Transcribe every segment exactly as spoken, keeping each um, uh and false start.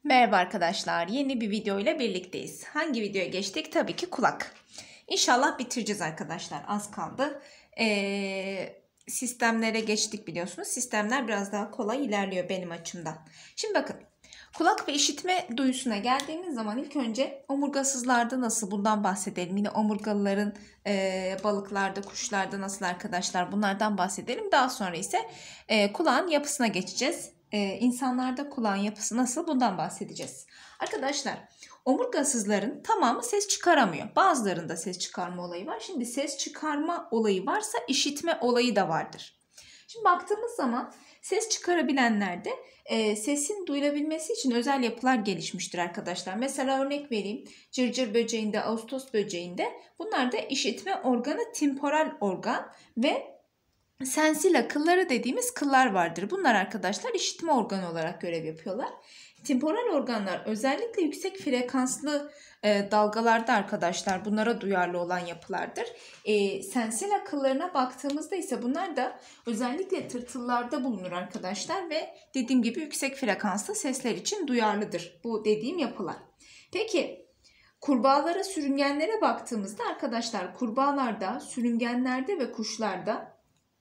Merhaba arkadaşlar, yeni bir video ile birlikteyiz. Hangi videoya geçtik? Tabii ki kulak. İnşallah bitireceğiz arkadaşlar, az kaldı. Ee, sistemlere geçtik biliyorsunuz. Sistemler biraz daha kolay ilerliyor benim açımdan. Şimdi bakın, kulak ve işitme duyusuna geldiğimiz zaman ilk önce omurgasızlarda nasıl, bundan bahsedelim. Yine omurgalıların e, balıklarda, kuşlarda nasıl arkadaşlar, bunlardan bahsedelim. Daha sonra ise e, kulağın yapısına geçeceğiz. Ee, insanlarda kulağın yapısı nasıl, bundan bahsedeceğiz. Arkadaşlar, omurgasızların tamamı ses çıkaramıyor. Bazılarında ses çıkarma olayı var. Şimdi ses çıkarma olayı varsa işitme olayı da vardır. Şimdi baktığımız zaman ses çıkarabilenlerde e, sesin duyulabilmesi için özel yapılar gelişmiştir arkadaşlar. Mesela örnek vereyim. Cırcır böceğinde, ağustos böceğinde bunlarda işitme organı temporal organ ve sensila kılları dediğimiz kıllar vardır. Bunlar arkadaşlar işitme organı olarak görev yapıyorlar. Temporal organlar özellikle yüksek frekanslı e, dalgalarda arkadaşlar bunlara duyarlı olan yapılardır. E, sensila kıllarına baktığımızda ise bunlar da özellikle tırtıllarda bulunur arkadaşlar ve dediğim gibi yüksek frekanslı sesler için duyarlıdır bu dediğim yapılar. Peki kurbağalara, sürüngenlere baktığımızda arkadaşlar kurbağalarda, sürüngenlerde ve kuşlarda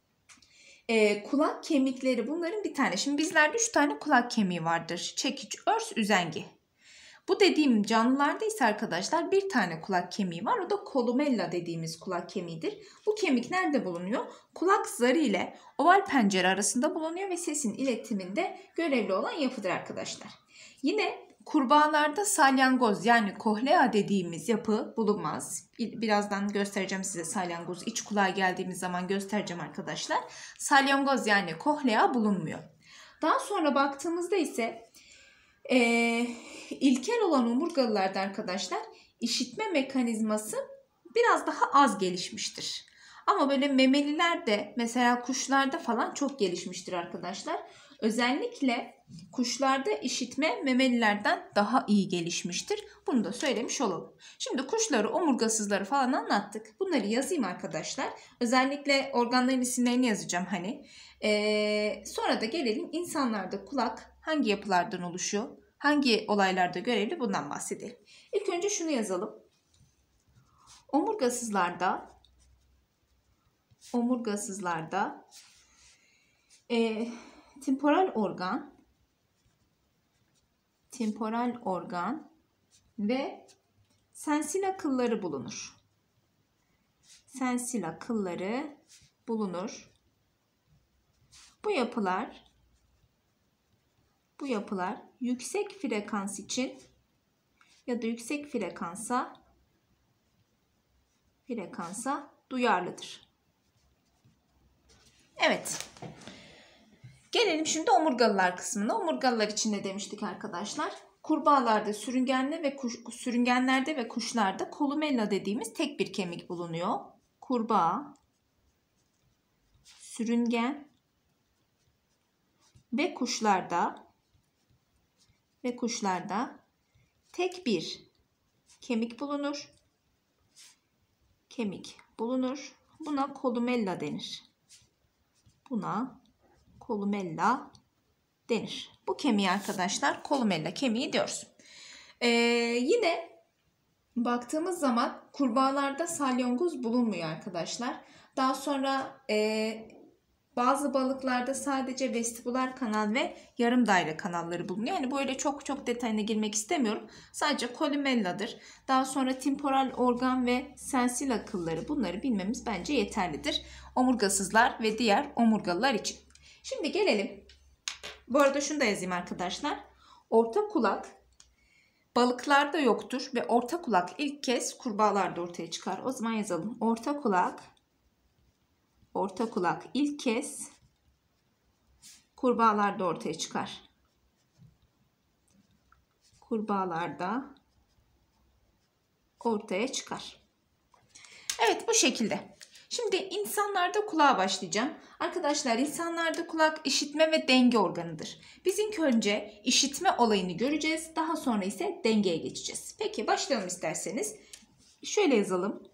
E, kulak kemikleri bunların bir tane. Şimdi bizlerde üç tane kulak kemiği vardır. Çekiç, örs, üzengi. Bu dediğim canlılarda ise arkadaşlar bir tane kulak kemiği var. O da kolumella dediğimiz kulak kemiğidir. Bu kemik nerede bulunuyor? Kulak zarı ile oval pencere arasında bulunuyor ve sesin iletiminde görevli olan yapıdır arkadaşlar. Yine kurbağalarda salyangoz yani kohlea dediğimiz yapı bulunmaz. Birazdan göstereceğim size salyangoz. İç kulağa geldiğimiz zaman göstereceğim arkadaşlar. Salyangoz yani kohlea bulunmuyor. Daha sonra baktığımızda ise e, ilkel olan omurgalılarda arkadaşlar işitme mekanizması biraz daha az gelişmiştir. Ama böyle memelilerde mesela kuşlarda falan çok gelişmiştir arkadaşlar. Özellikle kuşlarda işitme memelilerden daha iyi gelişmiştir. Bunu da söylemiş olalım. Şimdi kuşları, omurgasızları falan anlattık. Bunları yazayım arkadaşlar. Özellikle organların isimlerini yazacağım hani. Ee, sonra da gelelim insanlarda kulak hangi yapılardan oluşuyor? Hangi olaylarda görevli, bundan bahsedelim. İlk önce şunu yazalım. Omurgasızlarda omurgasızlarda e, temporal organ temporal organ ve sensila kılları bulunur. Sensila kılları bulunur. Bu yapılar bu yapılar yüksek frekans için ya da yüksek frekansa frekansa duyarlıdır. Evet. Gelelim şimdi omurgalılar kısmına. Omurgalılar için ne demiştik arkadaşlar? Kurbağalarda, sürüngenle ve kuş, sürüngenlerde ve kuşlarda kolumella dediğimiz tek bir kemik bulunuyor. Kurbağa, sürüngen ve kuşlarda ve kuşlarda tek bir kemik bulunur. Kemik bulunur. Buna kolumella denir. Buna kolumella denir. Bu kemiği arkadaşlar kolumella kemiği diyoruz. Ee, yine baktığımız zaman kurbağalarda salyangoz bulunmuyor arkadaşlar. Daha sonra e, bazı balıklarda sadece vestibüler kanal ve yarım daire kanalları bulunuyor. Yani böyle çok çok detayına girmek istemiyorum. Sadece kolumelladır. Daha sonra temporal organ ve sensila kılları, bunları bilmemiz bence yeterlidir. Omurgasızlar ve diğer omurgalılar için. Şimdi gelelim. Bu arada şunu da yazayım arkadaşlar. Orta kulak balıklarda yoktur ve orta kulak ilk kez kurbağalarda ortaya çıkar. O zaman yazalım. Orta kulak Orta kulak ilk kez kurbağalarda ortaya çıkar. Kurbağalarda ortaya çıkar. Evet, bu şekilde. Şimdi insanlarda kulağa başlayacağım. Arkadaşlar, insanlarda kulak işitme ve denge organıdır. Biz ilk önce işitme olayını göreceğiz. Daha sonra ise dengeye geçeceğiz. Peki başlayalım isterseniz. Şöyle yazalım.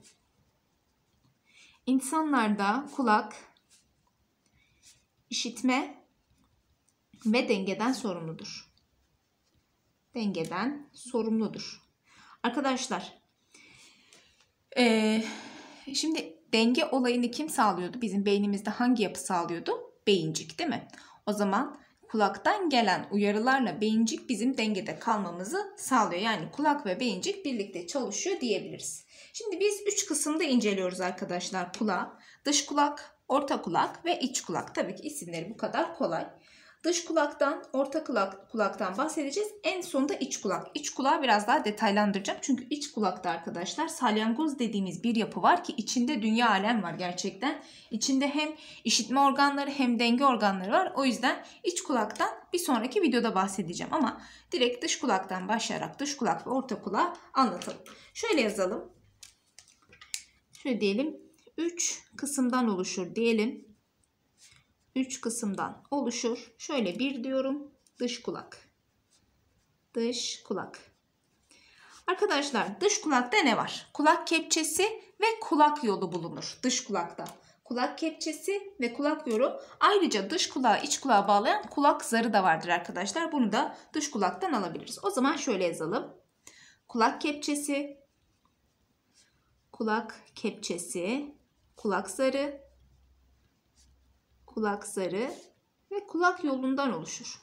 İnsanlarda kulak işitme ve dengeden sorumludur. dengeden sorumludur. Arkadaşlar ee, şimdi denge olayını kim sağlıyordu? Bizim beynimizde hangi yapı sağlıyordu? Beyincik, değil mi? O zaman kulaktan gelen uyarılarla beyincik bizim dengede kalmamızı sağlıyor. Yani kulak ve beyincik birlikte çalışıyor diyebiliriz. Şimdi biz üç kısımda inceliyoruz arkadaşlar kulağı. Dış kulak, orta kulak ve iç kulak. Tabii ki isimleri bu kadar kolay. Dış kulaktan, orta kulak, kulaktan bahsedeceğiz. En sonunda iç kulak. İç kulağı biraz daha detaylandıracağım. Çünkü iç kulakta arkadaşlar salyangoz dediğimiz bir yapı var ki içinde dünya alem var gerçekten. İçinde hem işitme organları hem denge organları var. O yüzden iç kulaktan bir sonraki videoda bahsedeceğim. Ama direkt dış kulaktan başlayarak dış kulak ve orta kulağı anlatalım. Şöyle yazalım. Şöyle diyelim. üç kısımdan oluşur diyelim. üç kısımdan oluşur. Şöyle bir diyorum. Dış kulak. Dış kulak. Arkadaşlar dış kulakta ne var? Kulak kepçesi ve kulak yolu bulunur. Dış kulakta. Kulak kepçesi ve kulak yolu. Ayrıca dış kulağı iç kulağa bağlayan kulak zarı da vardır arkadaşlar. Bunu da dış kulaktan alabiliriz. O zaman şöyle yazalım. Kulak kepçesi, kulak kepçesi, kulak zarı, kulak zarı ve kulak yolundan oluşur.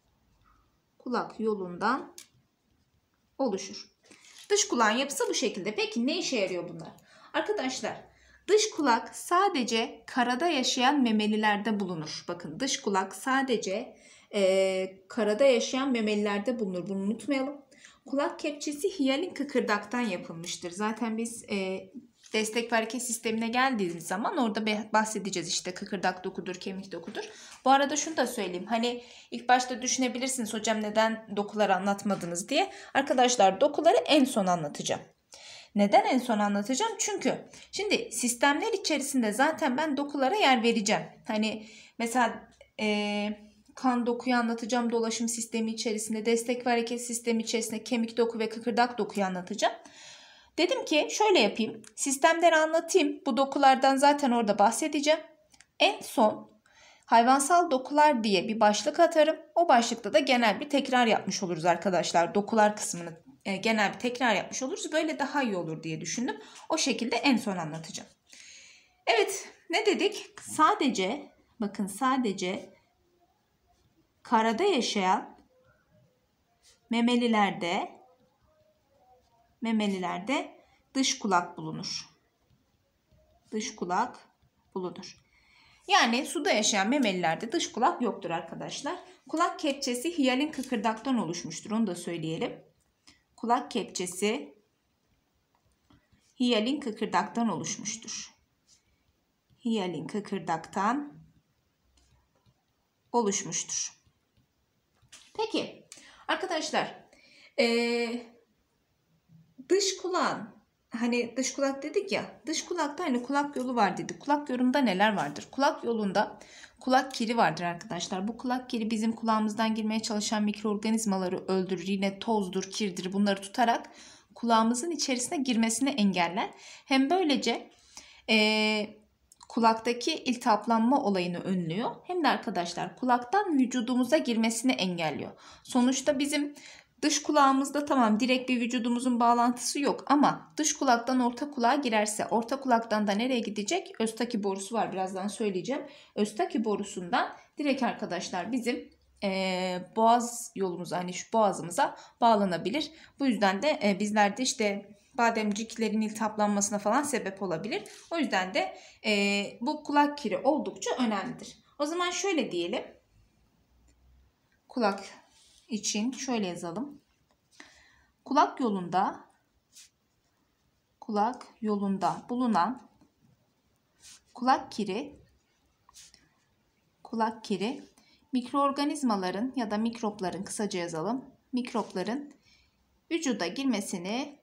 Kulak yolundan oluşur. Dış kulağın yapısı bu şekilde. Peki ne işe yarıyor bunlar? Arkadaşlar dış kulak sadece karada yaşayan memelilerde bulunur. Bakın dış kulak sadece e, karada yaşayan memelilerde bulunur. Bunu unutmayalım. Kulak kepçesi hiyalin kıkırdaktan yapılmıştır. Zaten biz e, destek ve hareket sistemine geldiğimiz zaman orada bahsedeceğiz işte kıkırdak dokudur, kemik dokudur. Bu arada şunu da söyleyeyim. Hani ilk başta düşünebilirsiniz hocam neden dokuları anlatmadınız diye. Arkadaşlar dokuları en son anlatacağım. Neden en son anlatacağım? Çünkü şimdi sistemler içerisinde zaten ben dokulara yer vereceğim. Hani mesela e, kan dokuyu anlatacağım, dolaşım sistemi içerisinde, destek ve hareket sistemi içerisinde kemik doku ve kıkırdak dokuyu anlatacağım. Dedim ki şöyle yapayım. Sistemleri anlatayım. Bu dokulardan zaten orada bahsedeceğim. En son hayvansal dokular diye bir başlık atarım. O başlıkta da genel bir tekrar yapmış oluruz arkadaşlar. Dokular kısmını e, genel bir tekrar yapmış oluruz. Böyle daha iyi olur diye düşündüm. O şekilde en son anlatacağım. Evet, ne dedik? Sadece bakın sadece karada yaşayan memelilerde Memelilerde dış kulak bulunur. Dış kulak bulunur. Yani suda yaşayan memelilerde dış kulak yoktur arkadaşlar. Kulak kepçesi hiyalin kıkırdaktan oluşmuştur. Onu da söyleyelim. Kulak kepçesi hiyalin kıkırdaktan oluşmuştur. Hiyalin kıkırdaktan oluşmuştur. Peki arkadaşlar eee dış kulağın hani dış kulak dedik ya dış kulakta hani kulak yolu var dedik. Kulak yolunda neler vardır? Kulak yolunda kulak kiri vardır arkadaşlar. Bu kulak kiri bizim kulağımızdan girmeye çalışan mikroorganizmaları öldürür. Yine tozdur, kirdir bunları tutarak kulağımızın içerisine girmesini engeller. Hem böylece ee, kulaktaki iltihaplanma olayını önlüyor. Hem de arkadaşlar kulaktan vücudumuza girmesini engelliyor. Sonuçta bizim dış kulağımızda tamam direkt bir vücudumuzun bağlantısı yok ama dış kulaktan orta kulağa girerse orta kulaktan da nereye gidecek? Östaki borusu var, birazdan söyleyeceğim. Östaki borusundan direkt arkadaşlar bizim e, boğaz yolumuza hani şu boğazımıza bağlanabilir. Bu yüzden de e, bizlerde işte bademciklerin iltihaplanmasına falan sebep olabilir. O yüzden de e, bu kulak kiri oldukça önemlidir. O zaman şöyle diyelim. Kulak için şöyle yazalım. Kulak yolunda kulak yolunda bulunan kulak kiri kulak kiri mikroorganizmaların ya da mikropların kısaca yazalım. Mikropların vücuda girmesini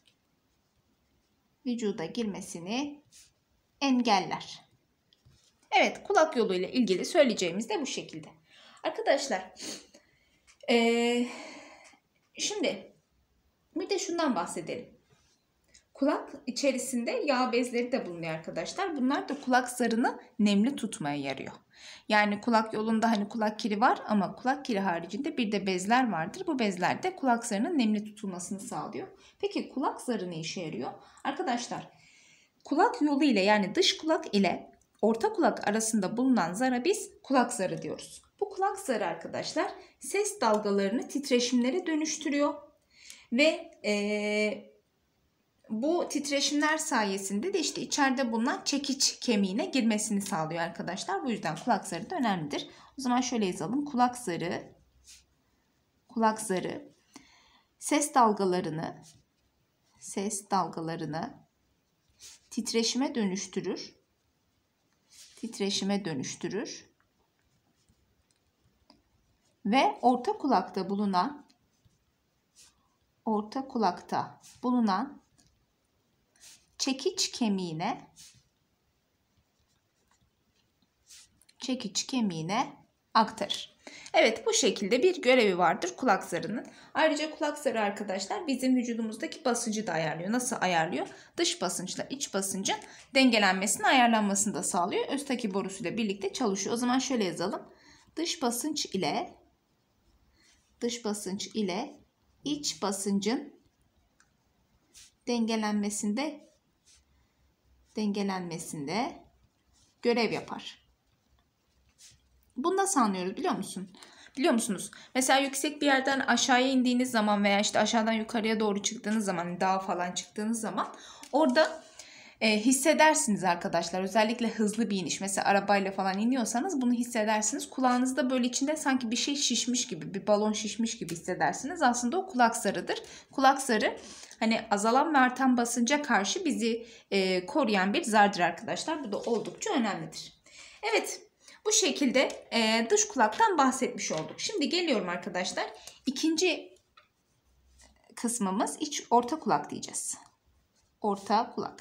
vücuda girmesini engeller. Evet, kulak yolu ile ilgili söyleyeceğimiz de bu şekilde. Arkadaşlar Ee, şimdi bir de şundan bahsedelim. Kulak içerisinde yağ bezleri de bulunuyor arkadaşlar. Bunlar da kulak zarını nemli tutmaya yarıyor. Yani kulak yolunda hani kulak kiri var ama kulak kiri haricinde bir de bezler vardır. Bu bezler de kulak zarının nemli tutulmasını sağlıyor. Peki kulak zarı ne işe yarıyor? Arkadaşlar kulak yolu ile yani dış kulak ile orta kulak arasında bulunan zara biz kulak zarı diyoruz. Bu kulak zarı arkadaşlar ses dalgalarını titreşimlere dönüştürüyor ve ee, bu titreşimler sayesinde de işte içeride bulunan çekiç kemiğine girmesini sağlıyor arkadaşlar. Bu yüzden kulak zarı da önemlidir. O zaman şöyle yazalım. Kulak zarı, kulak zarı ses dalgalarını, ses dalgalarını titreşime dönüştürür. Titreşime dönüştürür. Ve orta kulakta bulunan orta kulakta bulunan çekiç kemiğine çekiç kemiğine aktarır. Evet, bu şekilde bir görevi vardır kulak zarının. Ayrıca kulak zarı arkadaşlar bizim vücudumuzdaki basıncı da ayarlıyor. Nasıl ayarlıyor? Dış basınçla iç basıncın dengelenmesini, ayarlanmasını da sağlıyor. Öztaki borusuyla birlikte çalışıyor. O zaman şöyle yazalım. Dış basınç ile dış basınç ile iç basıncın dengelenmesinde dengelenmesinde görev yapar. Bunu nasıl anlıyoruz biliyor musun? Biliyor musunuz? Mesela yüksek bir yerden aşağıya indiğiniz zaman veya işte aşağıdan yukarıya doğru çıktığınız zaman, dağa falan çıktığınız zaman orada e, hissedersiniz arkadaşlar. Özellikle hızlı bir iniş. Mesela arabayla falan iniyorsanız bunu hissedersiniz. Kulağınızda böyle içinde sanki bir şey şişmiş gibi, bir balon şişmiş gibi hissedersiniz. Aslında o kulak zarıdır. Kulak zarı hani azalan ve artan basınca karşı bizi e, koruyan bir zardır arkadaşlar. Bu da oldukça önemlidir. Evet. Bu şekilde e, dış kulaktan bahsetmiş olduk. Şimdi geliyorum arkadaşlar. İkinci kısmımız iç orta kulak diyeceğiz. Orta kulak.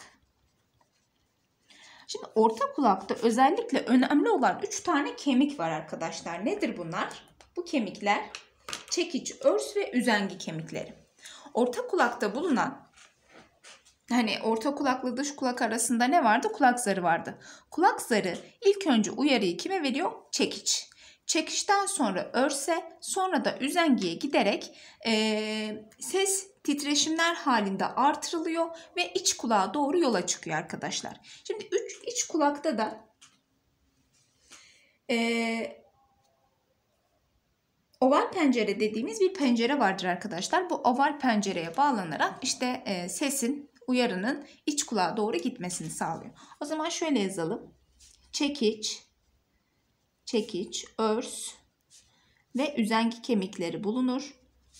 Şimdi orta kulakta özellikle önemli olan üç tane kemik var arkadaşlar. Nedir bunlar? Bu kemikler çekiç, örs ve üzengi kemikleri. Orta kulakta bulunan hani orta kulakla dış kulak arasında ne vardı? Kulak zarı vardı. Kulak zarı ilk önce uyarıyı kime veriyor? Çekiç. Çekişten sonra örse, sonra da üzengiye giderek e, ses titreşimler halinde artırılıyor ve iç kulağa doğru yola çıkıyor arkadaşlar. Şimdi üç, iç kulakta da e, oval pencere dediğimiz bir pencere vardır arkadaşlar. Bu oval pencereye bağlanarak işte e, sesin, uyarının iç kulağa doğru gitmesini sağlıyor. O zaman şöyle yazalım. Çekiç, çekiç, örs ve üzengi kemikleri bulunur.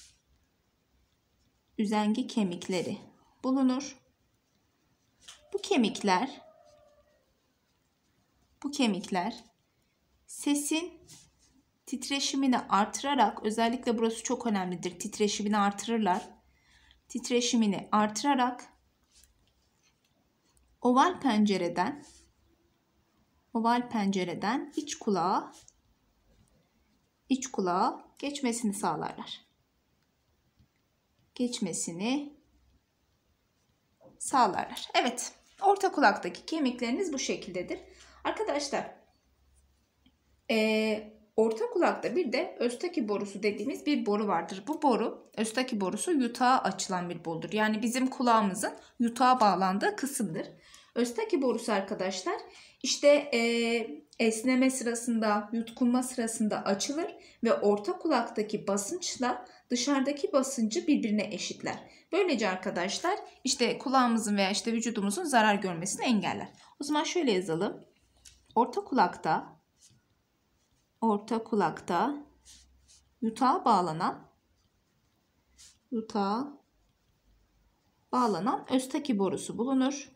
Üzengi kemikleri bulunur. Bu kemikler, bu kemikler sesin titreşimini artırarak, özellikle burası çok önemlidir. Titreşimini artırırlar. Titreşimini artırarak oval pencereden oval pencereden iç kulağa iç kulağa geçmesini sağlarlar. Geçmesini sağlarlar. Evet, orta kulaktaki kemikleriniz bu şekildedir. Arkadaşlar, ee, orta kulakta bir de Öztaki borusu dediğimiz bir boru vardır. Bu boru, Öztaki borusu yutağa açılan bir borudur. Yani bizim kulağımızın yutağa bağlandığı kısımdır. Öztaki borusu arkadaşlar işte e, esneme sırasında, yutkunma sırasında açılır ve orta kulaktaki basınçla dışarıdaki basıncı birbirine eşitler. Böylece arkadaşlar işte kulağımızın veya işte vücudumuzun zarar görmesini engeller. O zaman şöyle yazalım. Orta kulakta orta kulakta yutağa bağlanan yutağa bağlanan Öztaki borusu bulunur.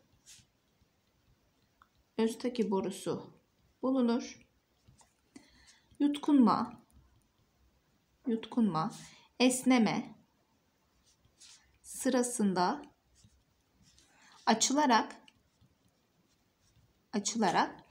Öztaki borusu bulunur. Yutkunma, yutkunma, esneme sırasında açılarak açılarak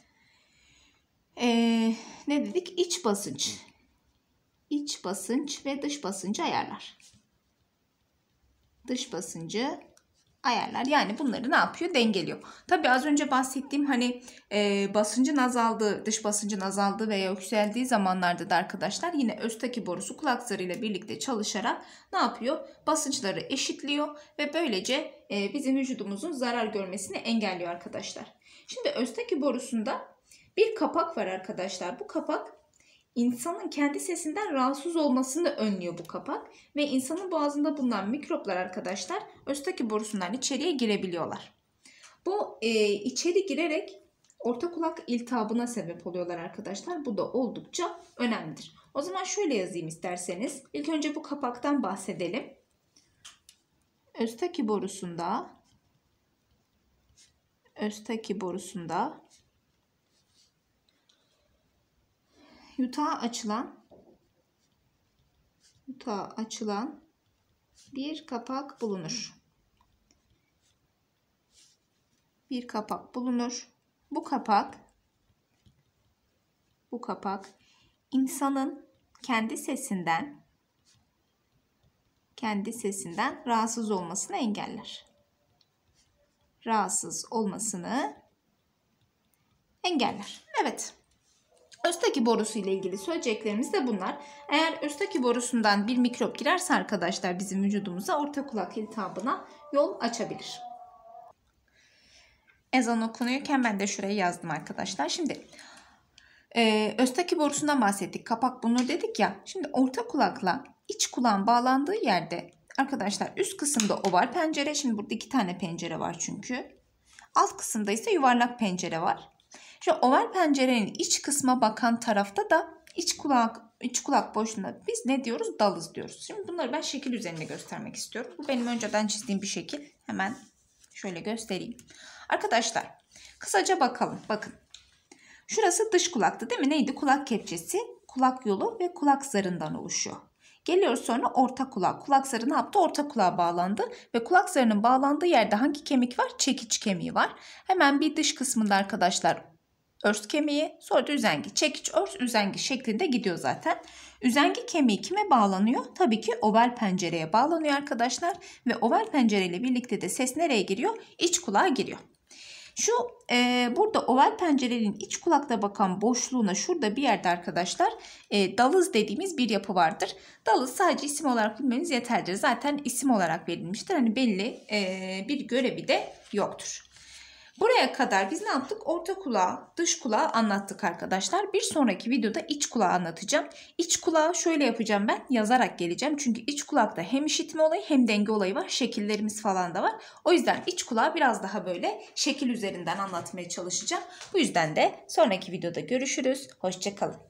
ee, ne dedik? İç basınç, iç basınç ve dış basıncı ayarlar. Dış basıncı ayarlar. Yani bunları ne yapıyor? Dengeliyor. Tabii az önce bahsettiğim hani e, basıncın azaldığı, dış basıncın azaldığı veya yükseldiği zamanlarda da arkadaşlar yine Öztaki borusu kulak zarıyla birlikte çalışarak ne yapıyor? Basınçları eşitliyor ve böylece e, bizim vücudumuzun zarar görmesini engelliyor arkadaşlar. Şimdi Öztaki borusunda bir kapak var arkadaşlar. Bu kapak İnsanın kendi sesinden rahatsız olmasını önlüyor bu kapak ve insanın boğazında bulunan mikroplar arkadaşlar Öztaki borusundan içeriye girebiliyorlar. Bu e, içeri girerek orta kulak iltihabına sebep oluyorlar arkadaşlar. Bu da oldukça önemlidir. O zaman şöyle yazayım isterseniz. İlk önce bu kapaktan bahsedelim. Öztaki borusunda Öztaki borusunda yutağa açılan yutağa açılan bir kapak bulunur. Bir kapak bulunur. Bu kapak bu kapak insanın kendi sesinden kendi sesinden rahatsız olmasını engeller. Rahatsız olmasını engeller. Evet. Öztaki borusu ile ilgili söyleyeceklerimiz de bunlar. Eğer Öztaki borusundan bir mikrop girerse arkadaşlar bizim vücudumuza orta kulak iltihabına yol açabilir. Ezan okunuyorken ben de şuraya yazdım arkadaşlar. Şimdi e, Öztaki borusundan bahsettik. Kapak bulunur dedik ya. Şimdi orta kulakla iç kulağın bağlandığı yerde arkadaşlar üst kısımda oval pencere. Şimdi burada iki tane pencere var çünkü. Alt kısımda ise yuvarlak pencere var. Şu oval pencerenin iç kısma bakan tarafta da iç kulak iç kulak boşluğunda biz ne diyoruz? Dalız diyoruz. Şimdi bunları ben şekil üzerinde göstermek istiyorum. Bu benim önceden çizdiğim bir şekil. Hemen şöyle göstereyim. Arkadaşlar kısaca bakalım. Bakın. Şurası dış kulaktı değil mi? Neydi? Kulak kepçesi, kulak yolu ve kulak zarından oluşuyor. Geliyoruz sonra orta kulak. Kulak zarı ne yaptı? Orta kulağa bağlandı. Ve kulak zarının bağlandığı yerde hangi kemik var? Çekiç kemiği var. Hemen bir dış kısmında arkadaşlar örs kemiği, sonra da üzengi. Çekiç, örs, üzengi şeklinde gidiyor zaten. Üzengi kemiği kime bağlanıyor? Tabii ki oval pencereye bağlanıyor arkadaşlar. Ve oval pencereyle birlikte de ses nereye giriyor? İç kulağa giriyor. Şu e, burada oval pencerenin iç kulakta bakan boşluğuna şurada bir yerde arkadaşlar e, dalız dediğimiz bir yapı vardır. Dalız sadece isim olarak bilmeniz yeterlidir. Zaten isim olarak verilmiştir. Hani belli e, bir görevi de yoktur. Buraya kadar biz ne yaptık? Orta kulağı, dış kulağı anlattık arkadaşlar. Bir sonraki videoda iç kulağı anlatacağım. İç kulağı şöyle yapacağım ben. Yazarak geleceğim. Çünkü iç kulakta hem işitme olayı hem denge olayı var. Şekillerimiz falan da var. O yüzden iç kulağı biraz daha böyle şekil üzerinden anlatmaya çalışacağım. Bu yüzden de sonraki videoda görüşürüz. Hoşça kalın.